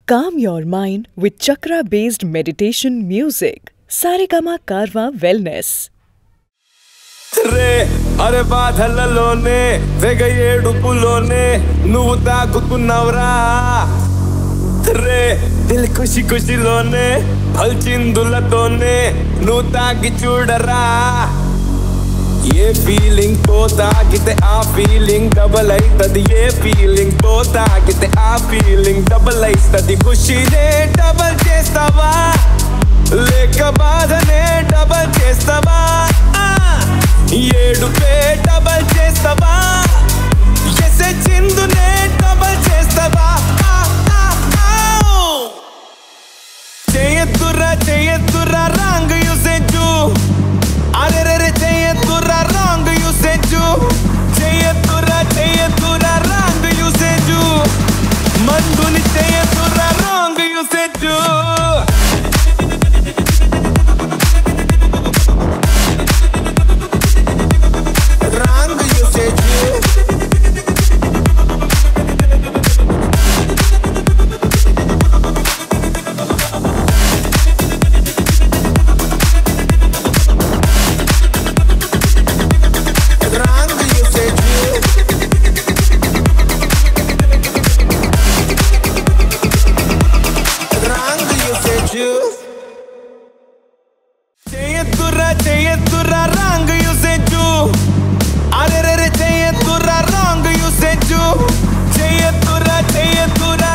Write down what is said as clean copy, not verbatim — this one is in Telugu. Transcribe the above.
Calm your mind with chakra-based meditation music. Saregama Karwa Wellness. రే అరే బాధలలోనే తెగ ఏడుపులోనే నువ్వు తాకుతున్నావురా రే దిల్ ఖుషి ఖుషిలోనే పల్చిందులతోనే నువ్వు తాగి చూడరా ఏ ఫీలింగ్ తో తాగితే ఆ ఫీలింగ్ డబల్ అయితది ఏ ఫీలింగ్ తో తాగితే ఆ ఫీలింగ్ డబల్ అయితది ఖుషినే డబల్ చేస్తావా లేక బాధనే డబల్ చేస్తావా ఏడుపే డబల్ చేస్తావా ఎసే చిందునే డబల్ చేస్తావా చేయద్దురా రాంగ్ యూసేజు అరెరెరె చేయద్దురా రాంగ్ యూసేజు చేయద్దురా రాంగ్ యూసేజు మందుని చేయద్దురా రాంగ్ యూసేజు చేయద్దురా రాంగ్ యూసేజు అరెరెరె చేయద్దురా రాంగ్ యూసేజు చేయద్దురా